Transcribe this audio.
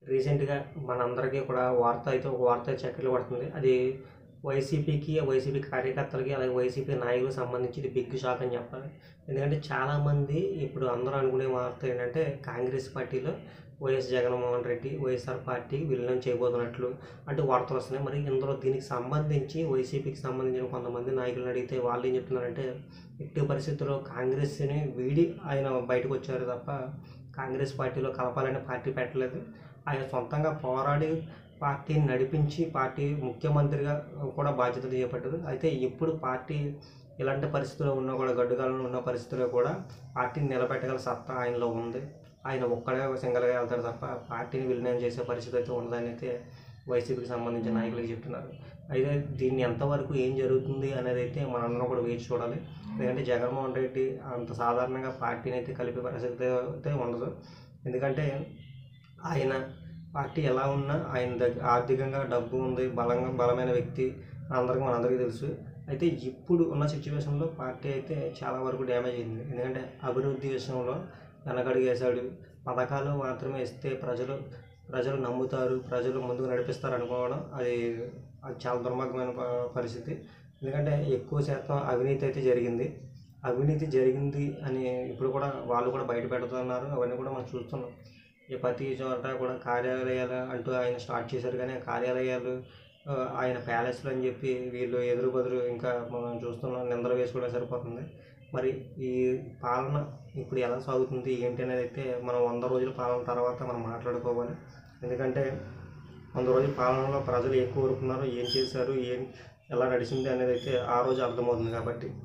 రీసెంట్‌గా మనందరికీ కూడా ఒక వార్త చక్కర్లు కొడుతుంది. అది వైసీపీ కార్యకర్తలకి, అలాగే వైసీపీ నాయకులకు సంబంధించి ఇది బిగ్ షాక్ అని చెప్పాలి. ఎందుకంటే చాలామంది ఇప్పుడు అందరూ అనుకునే వార్త ఏంటంటే కాంగ్రెస్ పార్టీలో వైఎస్ జగన్మోహన్ రెడ్డి వైఎస్ఆర్ పార్టీకి విలీనం చేయబోతున్నట్లు అంటే వార్తలు వస్తున్నాయి. మరి ఇందులో దీనికి సంబంధించి వైసీపీకి సంబంధించిన కొంతమంది నాయకులను అడిగితే వాళ్ళు ఏం చెప్తున్నారంటే, ఎట్టి పరిస్థితుల్లో కాంగ్రెస్‌ని వీడి ఆయన బయటకు వచ్చారు తప్ప కాంగ్రెస్ పార్టీలో కలపాలని పార్టీ పెట్టలేదు. ఆయన సొంతంగా పోరాడి పార్టీని నడిపించి పార్టీ ముఖ్యమంత్రిగా కూడా బాధ్యతలు చేపట్టారు. అయితే ఇప్పుడు పార్టీ ఇలాంటి పరిస్థితుల్లో ఉన్నా కూడా, గడ్డుగాలంలో ఉన్న పరిస్థితుల్లో కూడా పార్టీని నిలబెట్టగల సత్తా ఆయనలో ఉంది. ఆయన ఒక్కడే సింగల్గా వెళ్తాడు తప్ప పార్టీని విలీనం చేసే పరిస్థితి అయితే ఉండదని అయితే వైసీపీకి సంబంధించిన నాయకులకి చెప్తున్నారు. అయితే దీన్ని ఎంతవరకు ఏం జరుగుతుంది అనేది అయితే మనందరం కూడా వేచి చూడాలి. ఎందుకంటే జగన్మోహన్ రెడ్డి అంత సాధారణంగా పార్టీని అయితే కలిపే పరిస్థితి అయితే ఉండదు. ఎందుకంటే ఆయన పార్టీ ఎలా ఉన్నా ఆయన ఆర్థికంగా డబ్బు ఉంది, బలమైన వ్యక్తి మనందరికీ తెలుసు. అయితే ఇప్పుడు ఉన్న సిచ్యువేషన్లో పార్టీ అయితే చాలా వరకు డ్యామేజ్ అయింది. ఎందుకంటే అభివృద్ధి విషయంలో వెనకడుగు వేశాడు. పథకాలు మాత్రమే ఇస్తే ప్రజలు నమ్ముతారు, ప్రజలు ముందుకు నడిపిస్తారు అనుకోవడం అది చాలా దుర్మార్గమైన పరిస్థితి. ఎందుకంటే ఎక్కువ శాతం అవినీతి అయితే జరిగింది. అవినీతి జరిగింది అని ఇప్పుడు కూడా వాళ్ళు కూడా బయట పెడుతున్నారు. అవన్నీ కూడా మనం చూస్తున్నాం. ప్రతి చోట కూడా కార్యాలయాలు అంటూ ఆయన స్టార్ట్ చేశారు. కానీ ఆ కార్యాలయాలు ఆయన ప్యాలెస్లు అని చెప్పి వీళ్ళు ఎదురు బదురు ఇంకా మనం చూస్తున్నాం, నిందలు వేసుకోవడం సరిపోతుంది. మరి ఈ పాలన ఇప్పుడు ఎలా సాగుతుంది ఏంటి అనేది అయితే మనం 100 రోజుల పాలన తర్వాత మనం మాట్లాడుకోవాలి. ఎందుకంటే 100 రోజుల పాలనలో ప్రజలు ఏం కోరుకున్నారు, ఏం చేశారు, ఎలా నడిచింది అనేది అయితే ఆ రోజు అర్థమవుతుంది. కాబట్టి